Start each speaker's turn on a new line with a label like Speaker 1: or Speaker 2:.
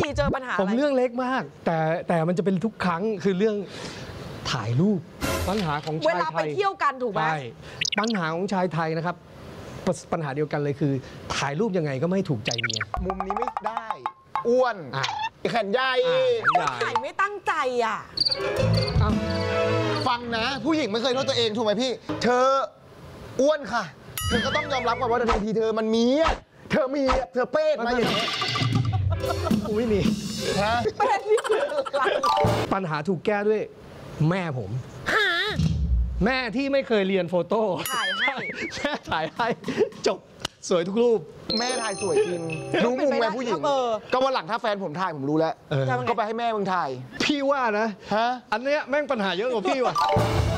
Speaker 1: เจอปัญหาอะไร
Speaker 2: ผมเรื่องเล็กมากแต่มันจะเป็นทุกครั้งคือเรื่องถ่ายรูปปัญหาของชายไทย
Speaker 1: เวลาไปเที่ยวกันถูกไหม
Speaker 2: ใช่ปัญหาของชายไทยนะครับปัญหาเดียวกันเลยคือถ่ายรูปยังไงก็ไม่ถูกใจเมีย
Speaker 3: มุมนี้ไม่ได้อ้วนแขนใหญ่
Speaker 1: ถ่ายไม่ตั้งใจอ่ะ
Speaker 3: ฟังนะผู้หญิงไม่เคยโทษตัวเองถูกไหมพี่เธออ้วนค่ะเธอก็ต้องยอมรับก่อนว่าบางทีเธอมันมีเธอมีเธอเป้มาอย่างนี้
Speaker 2: กูไม่มีปัญหาถูกแก้ด้วยแม่ผมแม่ที่ไม่เคยเรียนโฟโต้
Speaker 1: ถ่ายให้
Speaker 2: แม่ถ่ายให้จบสวยทุกรูป
Speaker 3: แม่ถ่ายสวยจริงรู้มุมแม่ผู้หญิงก็วันหลังถ้าแฟนผมถ่ายผมรู้แล้วก็ไปให้แม่มึงถ่าย
Speaker 2: พี่ว่านะอันเนี้ยแม่งปัญหาเยอะกว่าพี่ว่ะ